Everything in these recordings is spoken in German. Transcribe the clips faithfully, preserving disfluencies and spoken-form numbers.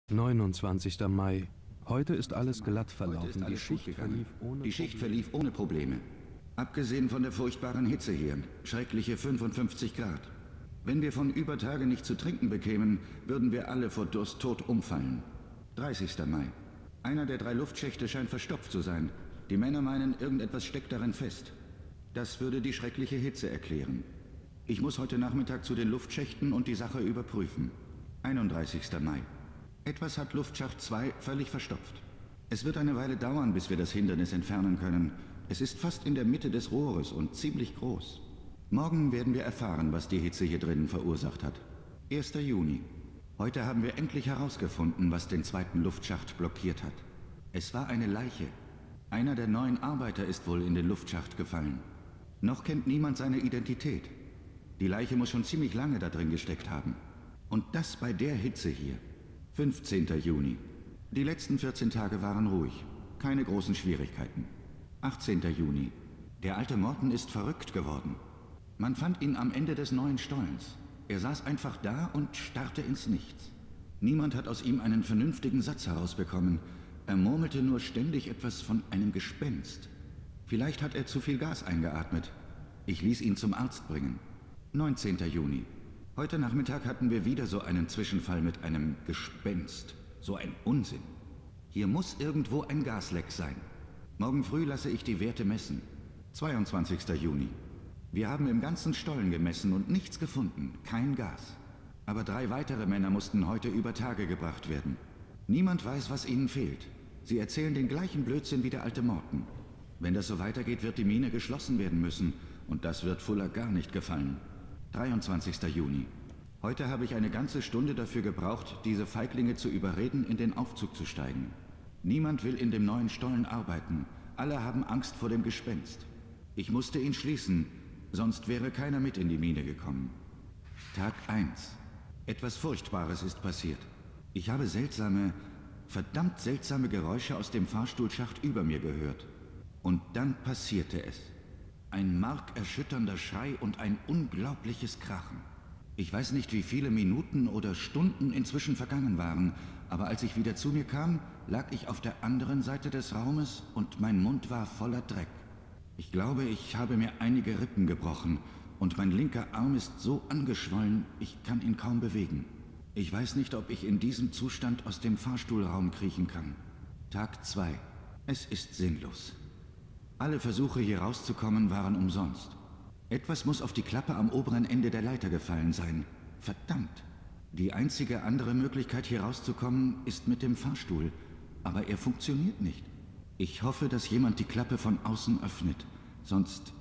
neunundzwanzigster Mai. Heute ist alles glatt verlaufen. Die Schicht verlief ohne Die Schicht verlief ohne Probleme. Abgesehen von der furchtbaren Hitze hier. Schreckliche fünfundfünfzig Grad. Wenn wir von über Tage nicht zu trinken bekämen, würden wir alle vor Durst tot umfallen. dreißigster Mai. Einer der drei Luftschächte scheint verstopft zu sein. Die Männer meinen, irgendetwas steckt darin fest. Das würde die schreckliche Hitze erklären. Ich muss heute Nachmittag zu den Luftschächten und die Sache überprüfen. einunddreißigster Mai. Etwas hat Luftschacht zwei völlig verstopft. Es wird eine Weile dauern, bis wir das Hindernis entfernen können. Es ist fast in der Mitte des Rohres und ziemlich groß. Morgen werden wir erfahren, was die Hitze hier drinnen verursacht hat. erster Juni. Heute haben wir endlich herausgefunden, was den zweiten Luftschacht blockiert hat. Es war eine Leiche. Einer der neuen Arbeiter ist wohl in den Luftschacht gefallen. Noch kennt niemand seine Identität. Die Leiche muss schon ziemlich lange da drin gesteckt haben. Und das bei der Hitze hier. fünfzehnter Juni. Die letzten vierzehn Tage waren ruhig. Keine großen Schwierigkeiten. achtzehnter Juni. Der alte Morton ist verrückt geworden. Man fand ihn am Ende des neuen Stollens. Er saß einfach da und starrte ins Nichts. Niemand hat aus ihm einen vernünftigen Satz herausbekommen. Er murmelte nur ständig etwas von einem Gespenst. Vielleicht hat er zu viel Gas eingeatmet. Ich ließ ihn zum Arzt bringen. neunzehnter Juni. Heute Nachmittag hatten wir wieder so einen Zwischenfall mit einem Gespenst. So ein Unsinn. Hier muss irgendwo ein Gasleck sein. Morgen früh lasse ich die Werte messen. zweiundzwanzigster Juni. Wir haben im ganzen Stollen gemessen und nichts gefunden. Kein Gas. Aber drei weitere Männer mussten heute über Tage gebracht werden. Niemand weiß, was ihnen fehlt. Sie erzählen den gleichen Blödsinn wie der alte Morton. Wenn das so weitergeht, wird die Mine geschlossen werden müssen. Und das wird Fuller gar nicht gefallen. dreiundzwanzigster Juni. Heute habe ich eine ganze Stunde dafür gebraucht, diese Feiglinge zu überreden, in den Aufzug zu steigen. Niemand will in dem neuen Stollen arbeiten. Alle haben Angst vor dem Gespenst. Ich musste ihn schließen, sonst wäre keiner mit in die Mine gekommen. Tag eins. Etwas Furchtbares ist passiert. Ich habe seltsame, verdammt seltsame Geräusche aus dem Fahrstuhlschacht über mir gehört. Und dann passierte es. Ein markerschütternder Schrei und ein unglaubliches Krachen. Ich weiß nicht, wie viele Minuten oder Stunden inzwischen vergangen waren, aber als ich wieder zu mir kam, lag ich auf der anderen Seite des Raumes und mein Mund war voller Dreck. Ich glaube, ich habe mir einige Rippen gebrochen und mein linker Arm ist so angeschwollen, ich kann ihn kaum bewegen. Ich weiß nicht, ob ich in diesem Zustand aus dem Fahrstuhlraum kriechen kann. Tag zwei. Es ist sinnlos. Alle Versuche, hier rauszukommen, waren umsonst. Etwas muss auf die Klappe am oberen Ende der Leiter gefallen sein. Verdammt! Die einzige andere Möglichkeit, hier rauszukommen, ist mit dem Fahrstuhl. Aber er funktioniert nicht. Ich hoffe, dass jemand die Klappe von außen öffnet. Sonst...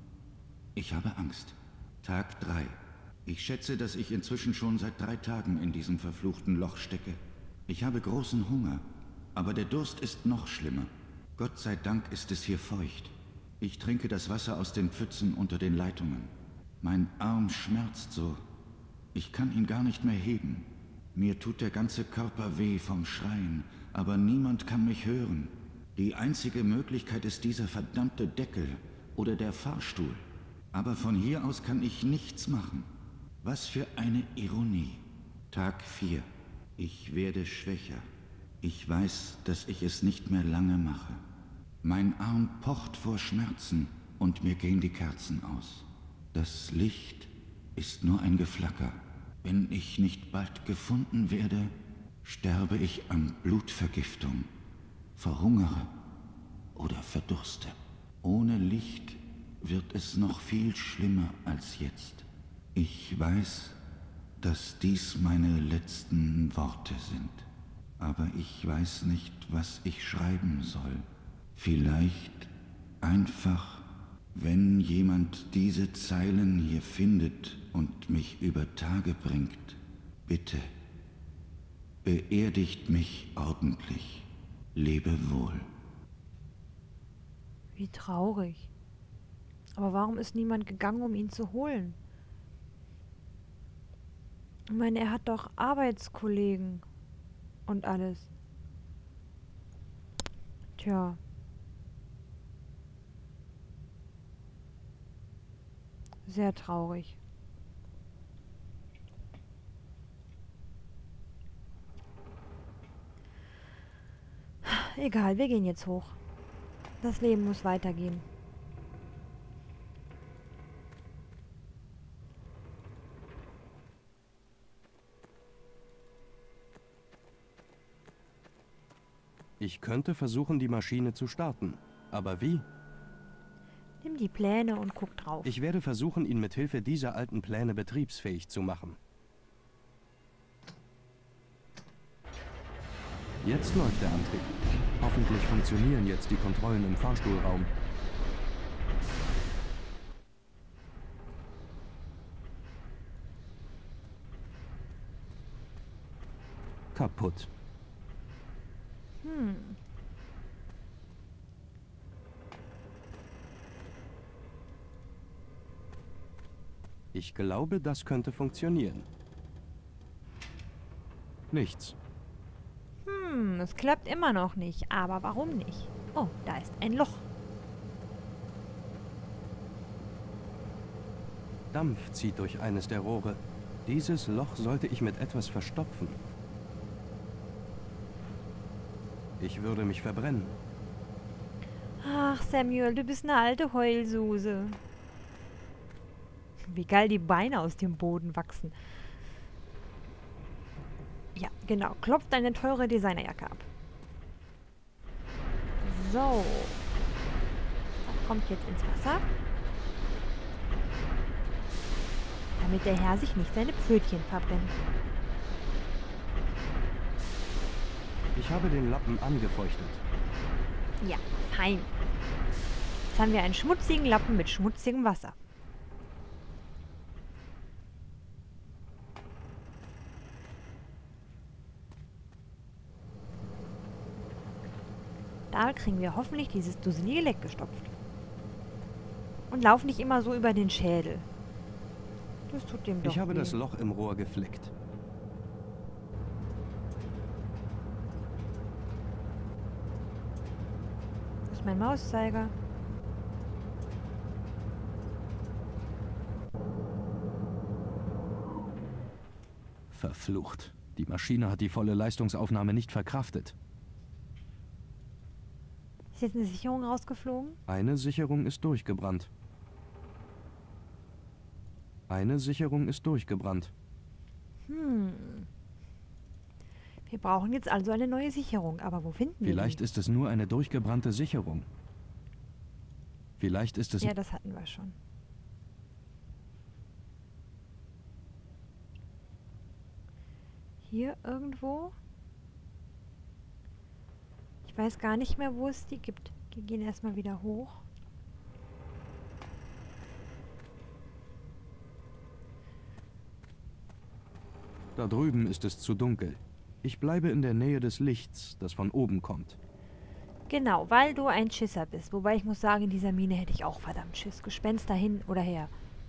Ich habe Angst. Tag drei. Ich schätze, dass ich inzwischen schon seit drei Tagen in diesem verfluchten Loch stecke. Ich habe großen Hunger. Aber der Durst ist noch schlimmer. Gott sei Dank ist es hier feucht. Ich trinke das Wasser aus den Pfützen unter den Leitungen. Mein Arm schmerzt so. Ich kann ihn gar nicht mehr heben. Mir tut der ganze Körper weh vom Schreien, aber niemand kann mich hören. Die einzige Möglichkeit ist dieser verdammte Deckel oder der Fahrstuhl. Aber von hier aus kann ich nichts machen. Was für eine Ironie. Tag vier. Ich werde schwächer. Ich weiß, dass ich es nicht mehr lange mache. Mein Arm pocht vor Schmerzen und mir gehen die Kerzen aus. Das Licht ist nur ein Geflacker. Wenn ich nicht bald gefunden werde, sterbe ich an Blutvergiftung, verhungere oder verdurste. Ohne Licht wird es noch viel schlimmer als jetzt. Ich weiß, dass dies meine letzten Worte sind, aber ich weiß nicht, was ich schreiben soll. Vielleicht einfach, wenn jemand diese Zeilen hier findet und mich über Tage bringt, bitte, beerdigt mich ordentlich. Lebe wohl. Wie traurig. Aber warum ist niemand gegangen, um ihn zu holen? Ich meine, er hat doch Arbeitskollegen und alles. Tja. Sehr traurig. egal, wir gehen jetzt hoch. Das Leben muss weitergehen. Ich könnte versuchen, die Maschine zu starten. Aber wie? Nimm die Pläne und guck drauf. Ich werde versuchen, ihn mit Hilfe dieser alten Pläne betriebsfähig zu machen. Jetzt läuft der Antrieb. Hoffentlich funktionieren jetzt die Kontrollen im Fahrstuhlraum. Kaputt. Hm. Ich glaube, das könnte funktionieren. Nichts. Hm, es klappt immer noch nicht. Aber warum nicht? Oh, da ist ein Loch. Dampf zieht durch eines der Rohre. Dieses Loch sollte ich mit etwas verstopfen. Ich würde mich verbrennen. Ach, Samuel, du bist eine alte Heulsuse. Wie geil die Beine aus dem Boden wachsen. Ja, genau. Klopf deine teure Designerjacke ab. So. Das kommt jetzt ins Wasser. Damit der Herr sich nicht seine Pfötchen verbrennt. Ich habe den Lappen angefeuchtet. Ja, fein. Jetzt haben wir einen schmutzigen Lappen mit schmutzigem Wasser. Da kriegen wir hoffentlich dieses dusselige Leck gestopft. Und lauf nicht immer so über den Schädel. Das tut dem doch Ich habe weh. das Loch im Rohr geflickt. Das ist mein Mauszeiger. Verflucht. Die Maschine hat die volle Leistungsaufnahme nicht verkraftet. Ist jetzt eine Sicherung rausgeflogen? Eine Sicherung ist durchgebrannt. Eine Sicherung ist durchgebrannt. Hm. Wir brauchen jetzt also eine neue Sicherung. Aber wo finden wir Vielleicht die? ist es nur eine durchgebrannte Sicherung. Vielleicht ist es... Ja, das hatten wir schon. Hier irgendwo? Ich weiß gar nicht mehr, wo es die gibt. Wir gehen erstmal wieder hoch. Da drüben ist es zu dunkel. Ich bleibe in der Nähe des Lichts, das von oben kommt. Genau, weil du ein Schisser bist. Wobei ich muss sagen, in dieser Mine hätte ich auch verdammt Schiss. Gespenster hin oder her.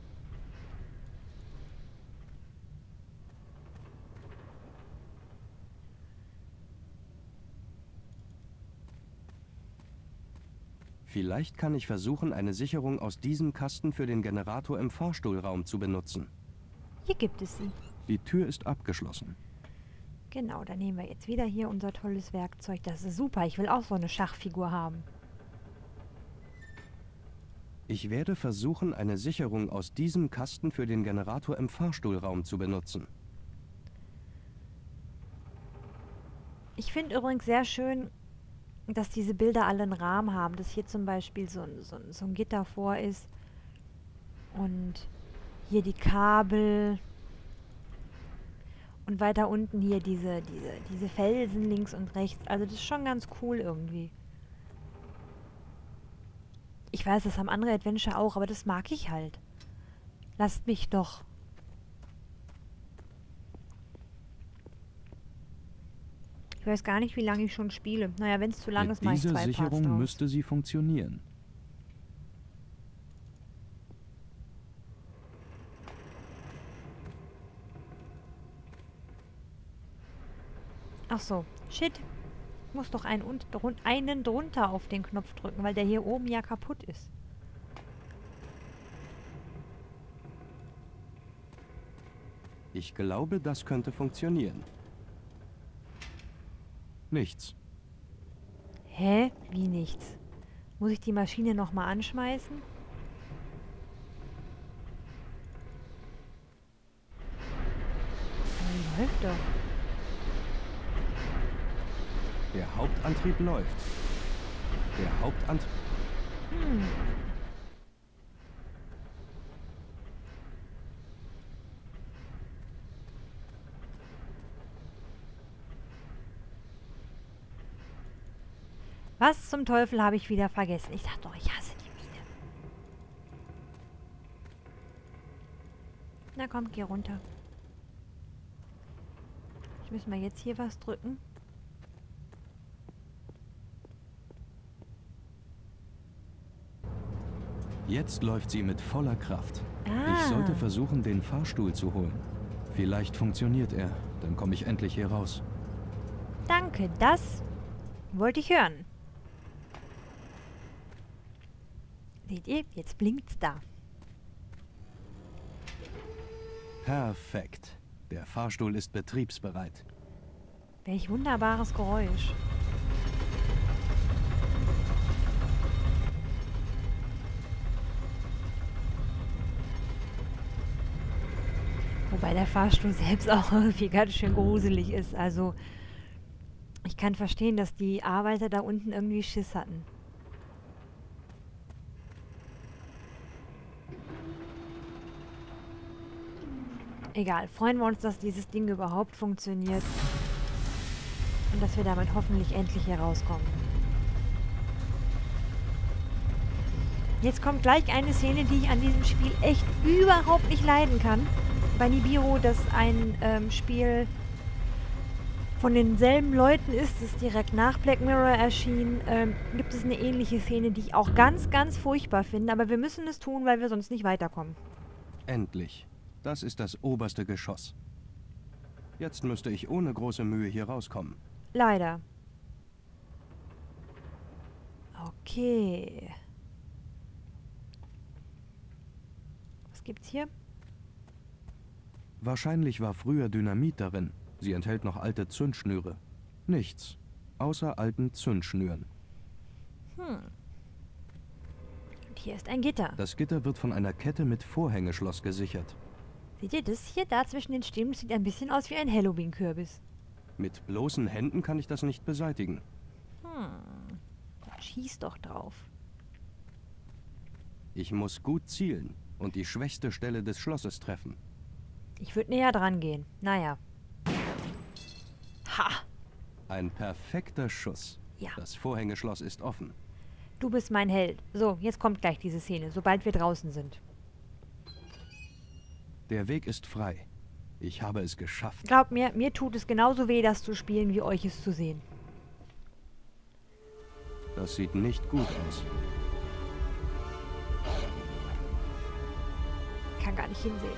Vielleicht kann ich versuchen, eine Sicherung aus diesem Kasten für den Generator im Fahrstuhlraum zu benutzen. Hier gibt es sie. Die Tür ist abgeschlossen. Genau, dann nehmen wir jetzt wieder hier unser tolles Werkzeug. Das ist super. Ich will auch so eine Schachfigur haben. Ich werde versuchen, eine Sicherung aus diesem Kasten für den Generator im Fahrstuhlraum zu benutzen. Ich finde übrigens sehr schön, dass diese Bilder alle einen Rahmen haben. Dass hier zum Beispiel so ein, so ein, so ein Gitter vor ist. Und hier die Kabel. Und weiter unten hier diese, diese, diese Felsen links und rechts. Also das ist schon ganz cool irgendwie. Ich weiß, das haben andere Adventure auch, aber das mag ich halt. Lasst mich doch. Ich weiß gar nicht, wie lange ich schon spiele. Naja, wenn es zu lang Mit ist, mache ich dieser zwei Parts Sicherung draus. müsste sie funktionieren. Ach so, shit. Ich muss doch einen, und, drun, einen drunter auf den Knopf drücken, weil der hier oben ja kaputt ist. Ich glaube, das könnte funktionieren. Nichts. Hä? Wie nichts? Muss ich die Maschine nochmal anschmeißen? Die läuft doch. Der Hauptantrieb läuft. Der Hauptantrieb... Hm. Was zum Teufel habe ich wieder vergessen? Ich dachte doch, ich hasse die Mine. Na komm, geh runter. Ich muss mal jetzt hier was drücken. Jetzt läuft sie mit voller Kraft. Ah. Ich sollte versuchen, den Fahrstuhl zu holen. Vielleicht funktioniert er. Dann komme ich endlich hier raus. Danke, das wollte ich hören. Seht ihr? Jetzt blinkt's da. Perfekt. Der Fahrstuhl ist betriebsbereit. Welch wunderbares Geräusch. Wobei der Fahrstuhl selbst auch irgendwie ganz schön gruselig ist. Also, ich kann verstehen, dass die Arbeiter da unten irgendwie Schiss hatten. Egal, freuen wir uns, dass dieses Ding überhaupt funktioniert. Und dass wir damit hoffentlich endlich hier rauskommen. Jetzt kommt gleich eine Szene, die ich an diesem Spiel echt überhaupt nicht leiden kann. Bei Nibiru, das ein ähm, Spiel von denselben Leuten ist, das direkt nach Black Mirror erschien, ähm, gibt es eine ähnliche Szene, die ich auch ganz, ganz furchtbar finde. Aber wir müssen es tun, weil wir sonst nicht weiterkommen. Endlich. Das ist das oberste Geschoss. Jetzt müsste ich ohne große Mühe hier rauskommen. Leider. Okay. Was gibt's hier? Wahrscheinlich war früher Dynamit darin. Sie enthält noch alte Zündschnüre. Nichts. Außer alten Zündschnüren. Hm. Und hier ist ein Gitter. Das Gitter wird von einer Kette mit Vorhängeschloss gesichert. Seht ihr das hier? Da zwischen den Stimmen sieht ein bisschen aus wie ein Halloween-Kürbis. Mit bloßen Händen kann ich das nicht beseitigen. Hm. Schieß doch drauf. Ich muss gut zielen und die schwächste Stelle des Schlosses treffen. Ich würde näher dran gehen. Naja. Ha! Ein perfekter Schuss. Ja. Das Vorhängeschloss ist offen. Du bist mein Held. So, jetzt kommt gleich diese Szene, sobald wir draußen sind. Der Weg ist frei. Ich habe es geschafft. Glaub mir, mir tut es genauso weh, das zu spielen, wie euch es zu sehen. Das sieht nicht gut aus. Ich kann gar nicht hinsehen.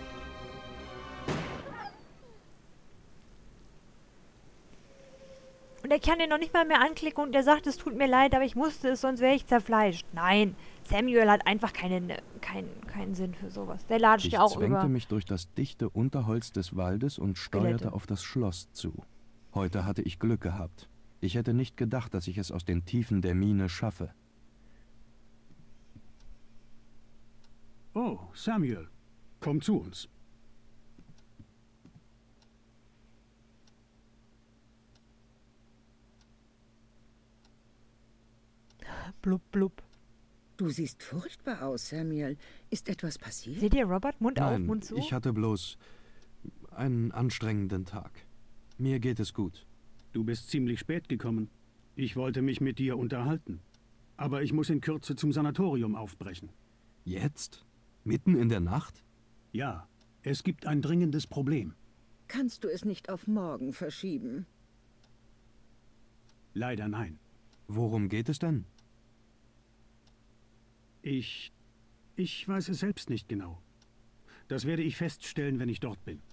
Und er kann den noch nicht mal mehr anklicken und er sagt, es tut mir leid, aber ich musste es, sonst wäre ich zerfleischt. Nein, Samuel hat einfach keinen, keinen, keinen Sinn für sowas. Der latscht ja auch über. Ich zwängte mich durch das dichte Unterholz des Waldes und steuerte Skelette. auf das Schloss zu. Heute hatte ich Glück gehabt. Ich hätte nicht gedacht, dass ich es aus den Tiefen der Mine schaffe. Oh, Samuel, komm zu uns. Blub, blub. Du siehst furchtbar aus, Samuel. Ist etwas passiert? Seht ihr, Robert? Mund auf, Nein, Mund zu? ich hatte bloß einen anstrengenden Tag. Mir geht es gut. Du bist ziemlich spät gekommen. Ich wollte mich mit dir unterhalten. Aber ich muss in Kürze zum Sanatorium aufbrechen. Jetzt? Mitten in der Nacht? Ja, es gibt ein dringendes Problem. Kannst du es nicht auf morgen verschieben? Leider nein. Worum geht es denn? Ich... ich weiß es selbst nicht genau. Das werde ich feststellen, wenn ich dort bin.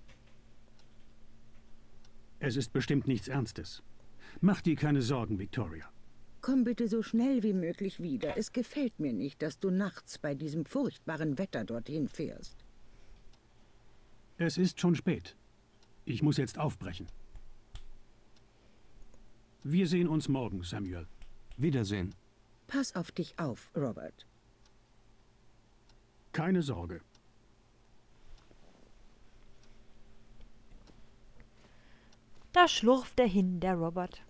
Es ist bestimmt nichts Ernstes. Mach dir keine Sorgen, Victoria. Komm bitte so schnell wie möglich wieder. Es gefällt mir nicht, dass du nachts bei diesem furchtbaren Wetter dorthin fährst. Es ist schon spät. Ich muss jetzt aufbrechen. Wir sehen uns morgen, Samuel. Wiedersehen. Pass auf dich auf, Robert. Keine Sorge. Da schlurft er hin, der Robert.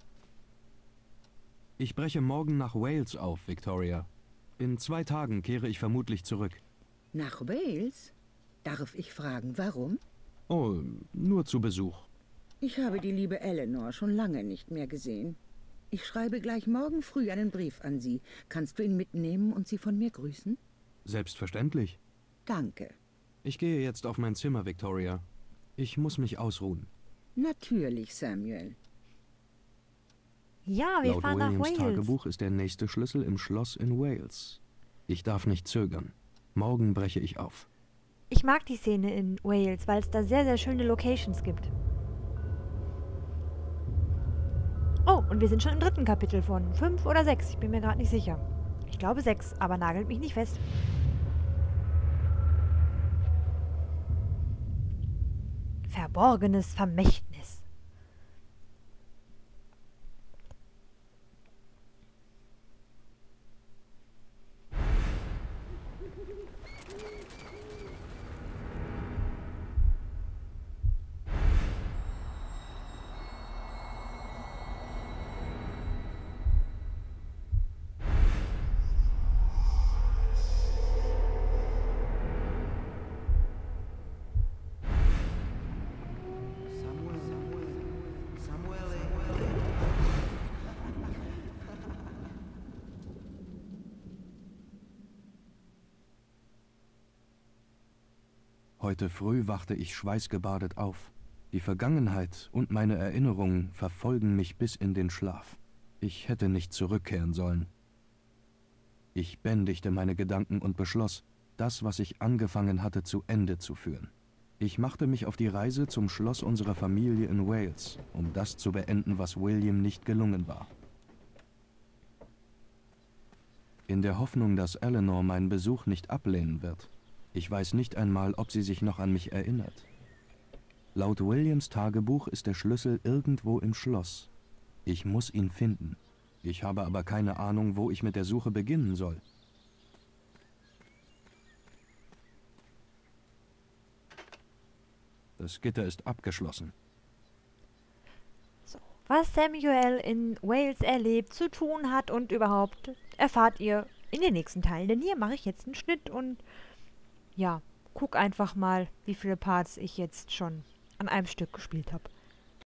Ich breche morgen nach Wales auf, Victoria. In zwei Tagen kehre ich vermutlich zurück. Nach Wales? Darf ich fragen, warum? Oh, nur zu Besuch. Ich habe die liebe Eleanor schon lange nicht mehr gesehen. Ich schreibe gleich morgen früh einen Brief an sie. Kannst du ihn mitnehmen und sie von mir grüßen? Selbstverständlich. Danke. Ich gehe jetzt auf mein Zimmer, Victoria. Ich muss mich ausruhen. Natürlich, Samuel. Ja, wir Laut fahren nach Williams Wales. Tagebuch ist der nächste Schlüssel im Schloss in Wales. Ich darf nicht zögern. Morgen breche ich auf. Ich mag die Szene in Wales, weil es da sehr, sehr schöne Locations gibt. Oh, und wir sind schon im dritten Kapitel von fünf oder sechs. Ich bin mir gerade nicht sicher. Ich glaube sechs, aber nagelt mich nicht fest. Verborgenes Vermächtnis. Heute früh wachte ich schweißgebadet auf. Die Vergangenheit und meine Erinnerungen verfolgen mich bis in den Schlaf. Ich hätte nicht zurückkehren sollen. Ich bändigte meine Gedanken und beschloss, das, was ich angefangen hatte, zu Ende zu führen. Ich machte mich auf die Reise zum Schloss unserer Familie in Wales, um das zu beenden, was William nicht gelungen war. In der Hoffnung, dass Eleanor meinen Besuch nicht ablehnen wird. Ich weiß nicht einmal, ob sie sich noch an mich erinnert. Laut Williams Tagebuch ist der Schlüssel irgendwo im Schloss. Ich muss ihn finden. Ich habe aber keine Ahnung, wo ich mit der Suche beginnen soll. Das Gitter ist abgeschlossen. So, was Samuel in Wales erlebt, zu tun hat und überhaupt, erfahrt ihr in den nächsten Teilen. Denn hier mache ich jetzt einen Schnitt und ja, guck einfach mal, wie viele Parts ich jetzt schon an einem Stück gespielt habe.